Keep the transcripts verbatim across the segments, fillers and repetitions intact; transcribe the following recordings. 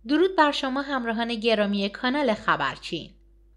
درود بر شما همراهان گرامی کانال خبرچین.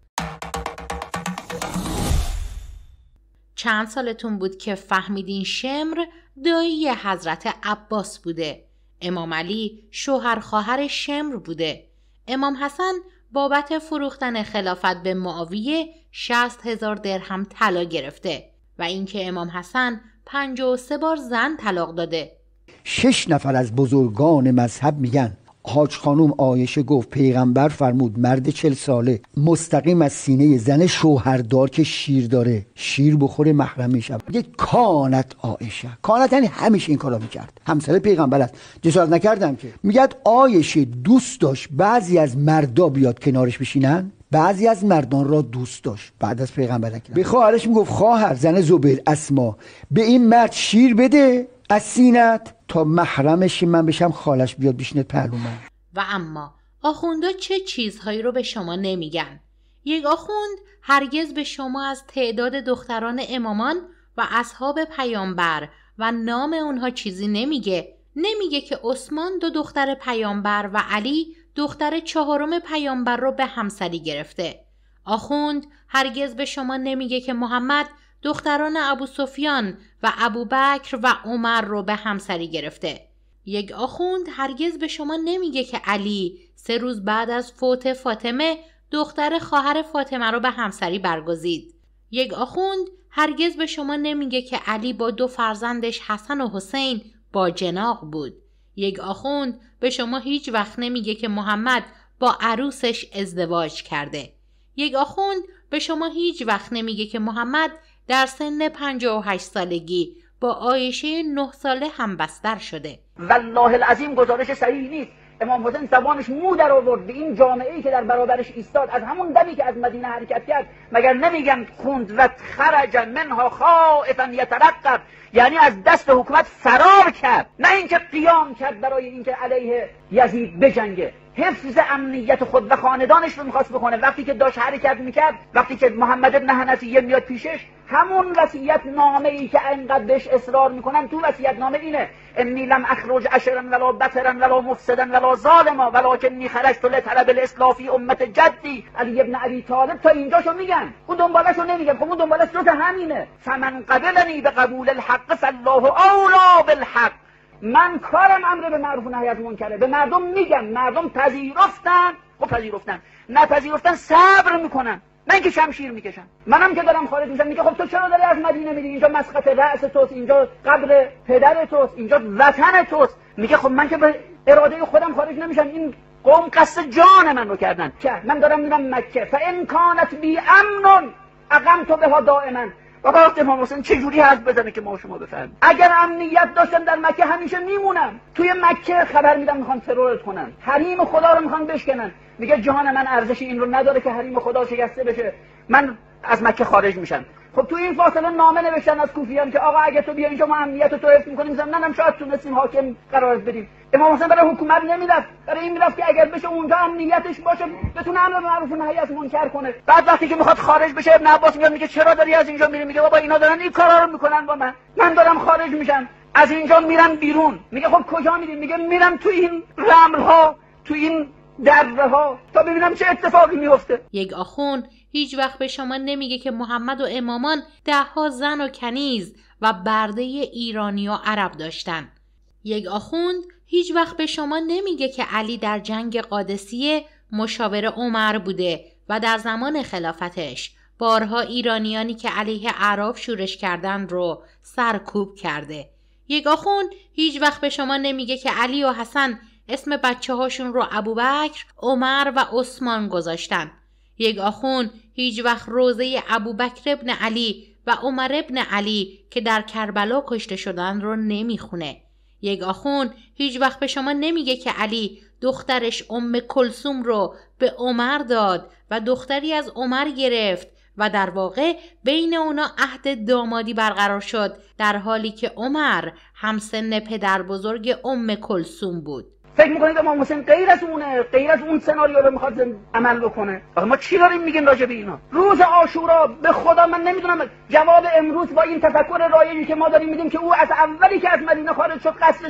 چند سالتون بود که فهمیدین شمر دایی حضرت عباس بوده؟ امام علی شوهر خواهر شمر بوده. امام حسن بابت فروختن خلافت به معاویه شصت هزار درهم طلا گرفته و اینکه امام حسن پنجاه و سه بار زن طلاق داده. شش نفر از بزرگان مذهب میگن حاج خانم عایشه گفت پیغمبر فرمود مرد چل ساله مستقیم از سینه زن شوهردار که شیر داره شیر بخوره محرم میشه. میگه کانت عایشه، کانت یعنی همیشه این کارا میکرد، همسر پیغمبر است، جسارت نکردم که. میگه عایشه دوست داشت بعضی از مردا بیاد کنارش بشینن، بعضی از مردان را دوست داشت بعد از پیغمبر نکرد. به خواهرش میگفت خواهر، زن زبیر اسما، به این مرد شیر بده از سینت تا محرمش من بشم خالش بیاد بشینه پهلو من. و اما آخوندا چه چیزهایی رو به شما نمیگن؟ یک آخوند هرگز به شما از تعداد دختران امامان و اصحاب پیامبر و نام اونها چیزی نمیگه. نمیگه که عثمان دو دختر پیامبر و علی دختر چهارم پیامبر رو به همسری گرفته. آخوند هرگز به شما نمیگه که محمد دختران ابو سفیان و ابو بکر و عمر رو به همسری گرفته. یک آخوند هرگز به شما نمیگه که علی سه روز بعد از فوت فاطمه دختر خواهر فاطمه رو به همسری برگزید. یک آخوند هرگز به شما نمیگه که علی با دو فرزندش حسن و حسین با جناق بود. یک آخوند به شما هیچ وقت نمیگه که محمد با عروسش ازدواج کرده. یک آخوند به شما هیچ وقت نمیگه که محمد در سن پنجاه و هشت سالگی با عایشه نه ساله هم بستر شده. والله العظیم گزارش صحیح نیست. امام حسین زبانش مو در آورد به این جامعه‌ای که در برابرش ایستاد. از همون دمی که از مدینه حرکت کرد مگر نمیگن خوند و خرج منها خائفا یترقب، یعنی از دست حکومت فرار کرد، نه اینکه قیام کرد برای اینکه علیه یزید بجنگه. حفظ امنیت خود و خاندانش رو میخواست بکنه. وقتی که داشت حرکت میکرد، وقتی که محمد بن حنفیه میاد پیشش، همون وصیت نامه ای که اینقدر بهش اصرار میکنن، تو وصیت نامه اینه انی لم اخرج اشرا ولا بطرا ولا مفسدا ولا ظالما ولکنی خرجت لطلب الاصلاح فی امت جدی علی ابن ابی طالب. تا اینجاشو میگن، اون دنبالشو نمیگن. خب اون دنبالش جز همینه. فمن قبلنی بقبول الحق فالله اولی بالحق. من کارم امر به معروف و نهی از منکره. به مردم میگم، مردم پذیرفتن، خب پذیرفتن، نپذیرفتن صبر میکنن، نه اینکه شمشیر میکشن. منم که دارم خارج میشم میگه خب تو چرا داری از مدینه میری؟ اینجا مسقط رأس توست، اینجا قبر پدر توست، اینجا وطن توست. میگه خب من که به اراده خودم خارج نمیشم، این قوم قصد جان من رو کردن. که من دارم میرم مکه، فان کانت بی امن اقمت بها دائما. بابا امام حسین چه جوری حرف بزنه که ما شما بفهمیم؟ اگر امنیت داشتن در مکه همیشه میمونم. توی مکه خبر میدم میخوان ترورت کنن، حریم خدا رو میخوان بشکنن. میگه جهان من ارزش این رو نداره که حریم خدا شکسته بشه، من از مکه خارج میشم. خب تو این فاصله نامه نوشتن از کوفیان که آقا اگه تو بیا اینجا ما امنیت تو حفظ میکنیم، زمیناً هم شاید تونستیم حاکم قرار بدیم. امام حسین برای حکومت نمیرفت، برای این میرفت که اگر بشه اونجا امنیتش باشه، بتونه امر به معروف و نهی از منکر کنه. بعد وقتی که میخواد خارج بشه، ابن عباس میاد میگه چرا داری از اینجا میری؟ میگه بابا اینا دارن این کارا رو میکنن با من، من دارم خارج میشم از اینجا میرم بیرون. میگه خب کجا میری؟ میگه میرم تو این رمل‌ها، تو این دره ها، تا ببینم چه اتفاقی میفته. یک آخوند هیچ وقت به شما نمیگه که محمد و امامان ده ها زن و کنیز و برده ایرانی و عرب داشتن. یک آخوند هیچ وقت به شما نمیگه که علی در جنگ قادسیه مشاور عمر بوده و در زمان خلافتش بارها ایرانیانی که علیه اعراب شورش کردن رو سرکوب کرده. یک آخوند هیچ وقت به شما نمیگه که علی و حسن اسم بچه هاشون رو ابوبکر، عمر و عثمان گذاشتن. یک آخوند هیچ وقت روزه ابوبکر ابن علی و عمر ابن علی که در کربلا کشته شدن رو نمیخونه. یک آخوند هیچ وقت به شما نمیگه که علی دخترش ام کلثوم رو به عمر داد و دختری از عمر گرفت و در واقع بین اونا عهد دامادی برقرار شد، در حالی که عمر همسن پدر بزرگ ام کلثوم بود. فکر میکنید امام حسین غیر از اونه، غیر از اون سناریو رو میخواد عمل بکنه؟ آخه ما چی داریم میگیم راجع به اینا؟ روز عاشورا به خدا من نمیدونم جواب امروز با این تفکر رایجی که ما داریم میدیم که او از اولی که از مدینه خارج شد قصدش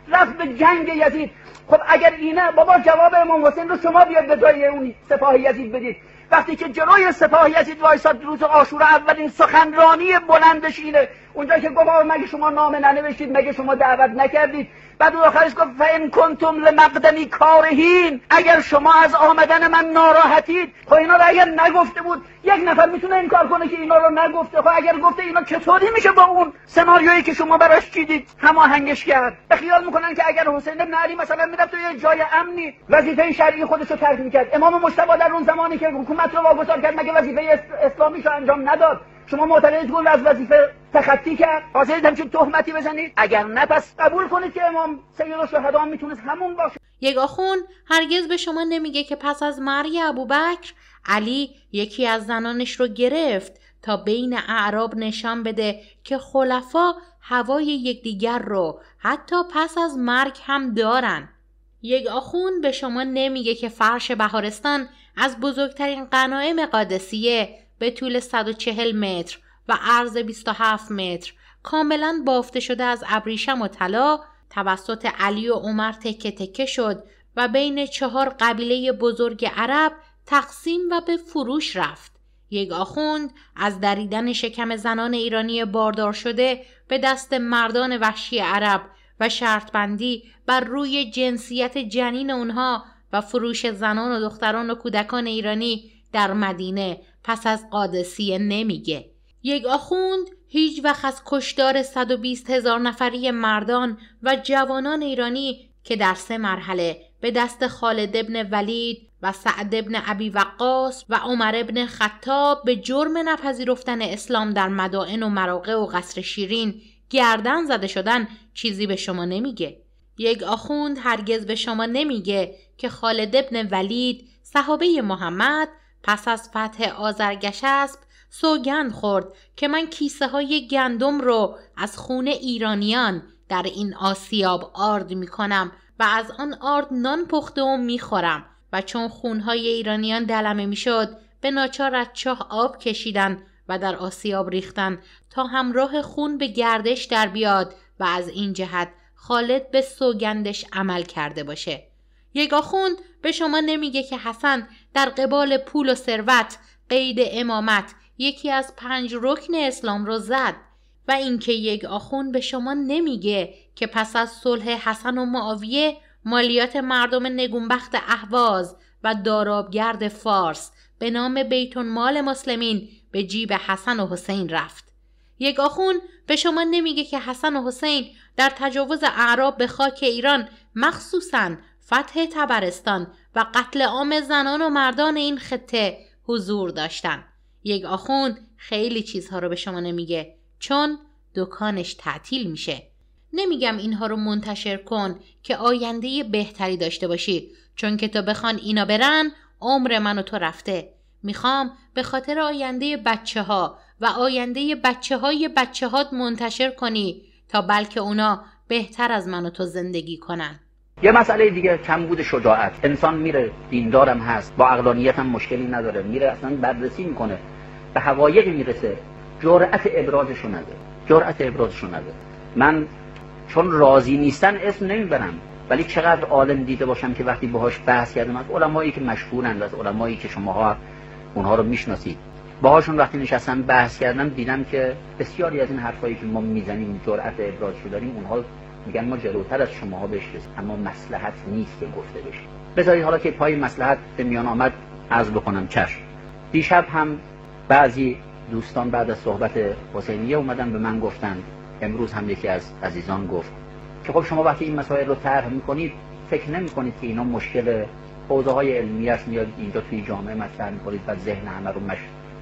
رفت به جنگ یزید. خب اگر اینه بابا جواب امام حسین رو شما بیاد به جای اون سپاه یزید بدید. وقتی که جلوی سپاه یزید وایساد روز عاشورا اولین سخنرانی بلندش اینه، اونجا که گفت مگه شما نامه ننوشتید، مگه شما دعوت نکردید؟ بعد اون آخرش گفت فان کنتم لمقدمی کارهین، اگر شما از آمدن من ناراحتید. خب اینا رو اگر نگفته بود یک نفر میتونه این کار کنه که اینا رو نگفته؟ خب اگر گفته اینا چطوری میشه با اون سناریویی که شما براش چیدید هماهنگش کرد؟ خیال میکنن که اگر حسین بن علی مثلا میرفت توی جای امنی وظیفه شرعی خودش رو ترک میکرد، امام مجتبی در اون زمانی که حکومت رو واگذار کرد مگه وظیفه اسلامیش رو انجام نداد؟ شما معترض گل از وظیفه تخطی کرد؟ حاضرید همچین تهمتی بزنید؟ اگر نه پس قبول کنید که امام سید الشهدا میتونست همون باشه. یک آخوند هرگز به شما نمیگه که پس از مرگ ابوبکر علی یکی از زنانش رو گرفت تا بین اعراب نشان بده که خلفا هوای یکدیگر رو حتی پس از مرگ هم دارن. یک آخوند به شما نمیگه که فرش بهارستان از بزرگترین غنایم قادسیه به طول صد و چهل متر و عرض بیست و هفت متر کاملا بافته شده از ابریشم و طلا توسط علی و عمر تکه تکه شد و بین چهار قبیله بزرگ عرب تقسیم و به فروش رفت. یک آخوند از دریدن شکم زنان ایرانی باردار شده به دست مردان وحشی عرب و شرط بندی بر روی جنسیت جنین اونها و فروش زنان و دختران و کودکان ایرانی در مدینه پس از قادسیه نمیگه. یک آخوند هیچ وقت از کشتار صد و بیست هزار نفری مردان و جوانان ایرانی که در سه مرحله به دست خالد ابن ولید و سعد ابن ابی وقاص و عمر ابن خطاب به جرم نپذیرفتن اسلام در مدائن و مراغه و قصر شیرین گردن زده شدن چیزی به شما نمیگه. یک آخوند هرگز به شما نمیگه که خالد ابن ولید صحابه محمد پس از فتح آذرگشسب سوگند خورد که من کیسه های گندم رو از خون ایرانیان در این آسیاب آرد می کنم و از آن آرد نان پخته و می خورم و چون خونهای ایرانیان دلمه می شد به ناچار از چاه آب کشیدن و در آسیاب ریختن تا همراه خون به گردش در بیاد و از این جهت خالد به سوگندش عمل کرده باشه. یک آخوند به شما نمیگه که حسن در قبال پول و ثروت قید امامت یکی از پنج رکن اسلام رو زد و اینکه یک آخوند به شما نمیگه که پس از صلح حسن و معاویه مالیات مردم نگونبخت اهواز و دارابگرد فارس به نام بیت المال مسلمین به جیب حسن و حسین رفت. یک آخوند به شما نمیگه که حسن و حسین در تجاوز اعراب به خاک ایران مخصوصاً فتح طبرستان و قتل عام زنان و مردان این خطه حضور داشتن. یک آخوند خیلی چیزها رو به شما نمیگه چون دکانش تعطیل میشه. نمیگم اینها رو منتشر کن که آینده بهتری داشته باشی، چون که تا بخوان اینا برن عمر من و تو رفته. میخوام به خاطر آینده بچه ها و آینده بچه های بچه هات منتشر کنی تا بلکه اونا بهتر از من و تو زندگی کنن. یه مسئله دیگه کمبود شجاعت. انسان میره دیندارم هست، با عقلانیت هم مشکلی نداره، میره اصلا بررسی میکنه، به حقایقی میرسه، جرأت ابرازشو نداره. جرأت ابرازشو نداره. من چون راضی نیستن اسم نمیبرم، ولی چقدر عالم دیده باشم که وقتی باهاش بحث کردم، از علمایی که مشهورند، از علمایی که شماها اونها رو میشناسید، باهاشون وقتی نشستم بحث کردم، دیدم که بسیاری از این حرفایی که ما میزنیم جرأت ابرازشو داریم، اونها میگن ما جلوتر از شماها بهش رسیدیم، اما مصلحت نیست که گفته بشه. بذارید حالا که پای مصلحت به میان آمد عرض بکنم. چشم. دیشب هم بعضی دوستان بعد از صحبت حسینیه اومدن به من گفتن، امروز هم یکی از عزیزان گفت که خب شما وقتی این مسائل رو طرح میکنید فکر نمیکنید که اینا مشکل حوزه های علمی است، میاد اینجا توی جامعه مطرح میکنید و ذهن همه رو مش...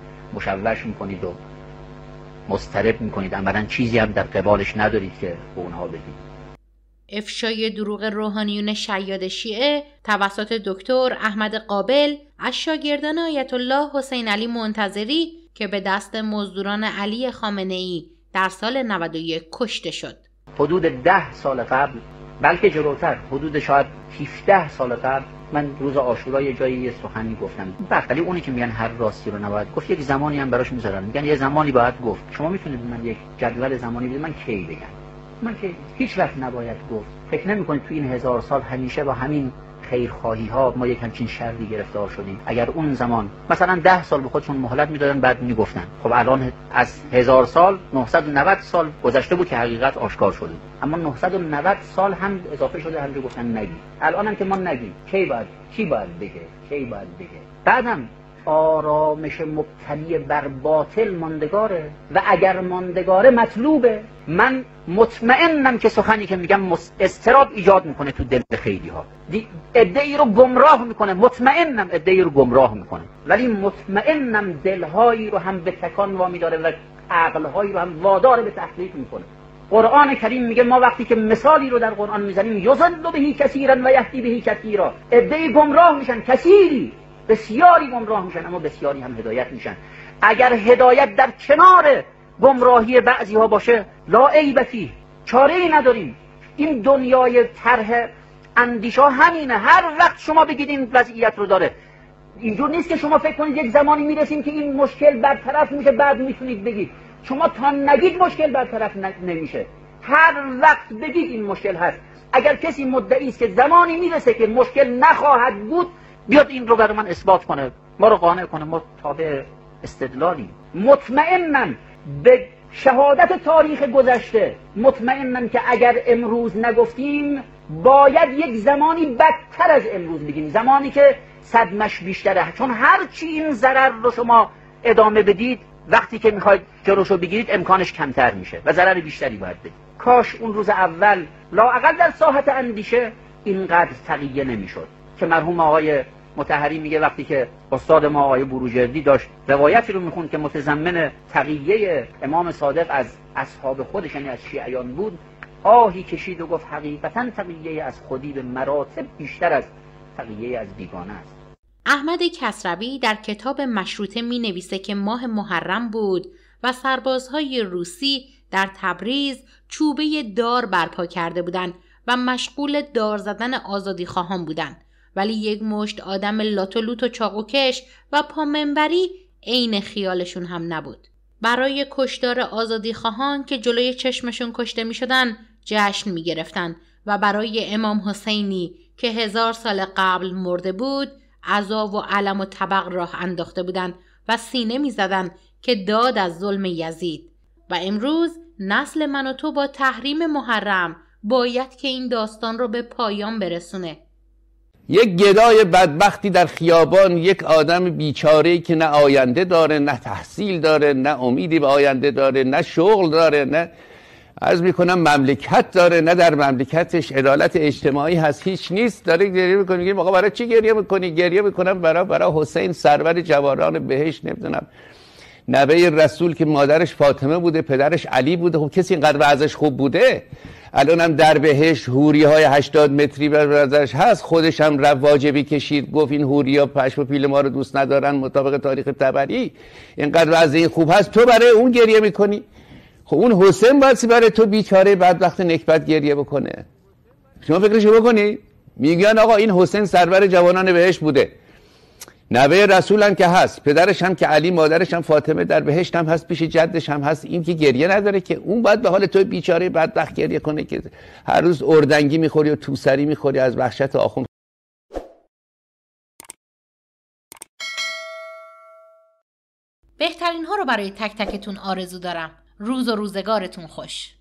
مشوش میکنید و مضطرب میکنید، عملاً چیزی هم در قبالش ندارید که به اونها بدید. افشای دروغ روحانیون شیاد شیعه توسط دکتر احمد قابل از شاگردان آیت الله حسین علی منتظری که به دست مزدوران علی خامنه‌ای در سال نود و یک کشته شد. حدود ده سال قبل، بلکه جلوتر، حدود شاید هفده سال قبل، من روز عاشورا یه جایی یه سخنی گفتم. بله اونی که میگن هر راستی رو نباید گفت، یک زمانی هم براش میذارن، میگن یه زمانی باید گفت. شما میتونید من یک جدول زمانی بدید من کی بگم؟ من که هیچ وقت نباید گفت. فکر نمی‌کنید تو این هزار سال همیشه با همین خیرخواهی ها ما یک همچین شری گرفتار شدیم؟ اگر اون زمان مثلا ده سال به خودشون مهلت میدادن بعد میگفتن، خب الان از هزار سال نهصد و نود سال گذشته بود که حقیقت آشکار شده، اما نهصد و نود سال هم اضافه شده هم گفتن نگی. الان هم که ما نگیم کی باید کی باید بگه کی باید بگه. بعدم آرامش مبتنی بر باطل ماندگاره و اگر ماندگاره مطلوبه. من مطمئنم که سخنی که میگم اضطراب ایجاد میکنه تو دل خیلی ها، عده‌ای رو گمراه میکنه، مطمئنم عده‌ای رو گمراه میکنه، ولی مطمئنم دلهایی رو هم به تکان وامی داره و عقلهایی رو هم وادار به تحقیق میکنه. قرآن کریم میگه ما وقتی که مثالی رو در قرآن میزنیم یضل بهی کثیرا و یهدی بهی کثیرا، عده‌ای گمراه میشن، کثیری بسیاری گمراه میشن، اما بسیاری هم هدایت میشن. اگر هدایت در کنار گمراهی بعضی ها باشه لا عیب فیه، چاره ای نداریم. این دنیای طرح اندیشه همینه، هر وقت شما بگید این وضعیت رو داره. اینجور نیست که شما فکر کنید یک زمانی میرسیم که این مشکل برطرف میشه بعد میتونید بگید. شما تا نگید مشکل برطرف نمیشه، هر وقت بگید این مشکل هست. اگر کسی مدعی است که زمانی میرسه که مشکل نخواهد بود، بیاد این رو برای من اثبات کنه، ما رو قانع کنه، ما تابع استدلالی. مطمئنم به شهادت تاریخ گذشته، مطمئنم که اگر امروز نگفتیم باید یک زمانی بدتر از امروز بگیم، زمانی که صدمش بیشتره. چون هرچی این ضرر رو شما ادامه بدید، وقتی که میخواید جلوشو بگیرید امکانش کمتر میشه و ضرر بیشتری باید بدید. کاش اون روز اول لااقل در ساحت اندیشه اینقدر تقیه نمیشد که مرحوم آقای مطهری میگه وقتی که استاد ما آقای بروجردی داشت روایتی رو میخوند که متضمن تقیه امام صادق از اصحاب خودش یعنی از شیعیان بود، آهی کشید و گفت حقیقتا تقیه از خودی به مراتب بیشتر از تقیه از بیگانه است. احمد کسروی در کتاب مشروطه می نویسه که ماه محرم بود و سربازهای روسی در تبریز چوبه دار برپا کرده بودند و مشغول دار زدن آزادی خواهان بودند، ولی یک مشت آدم لاتولوت و چاقوکش و پامنبری عین خیالشون هم نبود. برای کشتار آزادی خواهان که جلوی چشمشون کشته می شدن جشن می گرفتن و برای امام حسینی که هزار سال قبل مرده بود عزا و علم و طبق راه انداخته بودند و سینه می زدن که داد از ظلم یزید. و امروز نسل من و تو با تحریم محرم باید که این داستان رو به پایان برسونه. یک گدای بدبختی در خیابان، یک آدم بیچاره‌ای که نه آینده داره، نه تحصیل داره، نه امیدی به آینده داره، نه شغل داره، نه عرض میکنم مملکت داره، نه در مملکتش عدالت اجتماعی هست، هیچ نیست، داره گریه میکنه. میگه آقا برای چی گریه میکنی؟ گریه میکنم برای برای حسین سرور جوانان بهشت، نمیدونم نوه رسول که مادرش فاطمه بوده پدرش علی بوده. خب کسی اینقدر وضعش خوب بوده؟ الان هم در بهشت حوری های هشتاد متری برازش هست، خودش هم رفت واجبی کشید، گفت این حوری ها پشم و پیل ما رو دوست ندارن مطابق تاریخ طبری. اینقدر وضع این خوب هست، تو برای اون گریه میکنی؟ خب اون حسین باید برای تو بیچاره بدبخت نکبت گریه بکنه. شما فکرشو بکنی؟ میگن آقا این حسین سرور جوانان بهشت بوده، نوه رسول هم که هست، پدرش هم که علی، مادرش هم فاطمه در بهشت هم هست، پیش جدش هم هست. این که گریه نداره که، اون باید به حال تو بیچاره بدبخت گریه کنه که هر روز اردنگی میخوری و توسری میخوری از وحشت آخوند. بهترین ها رو برای تک تکتون آرزو دارم. روز و روزگارتون خوش.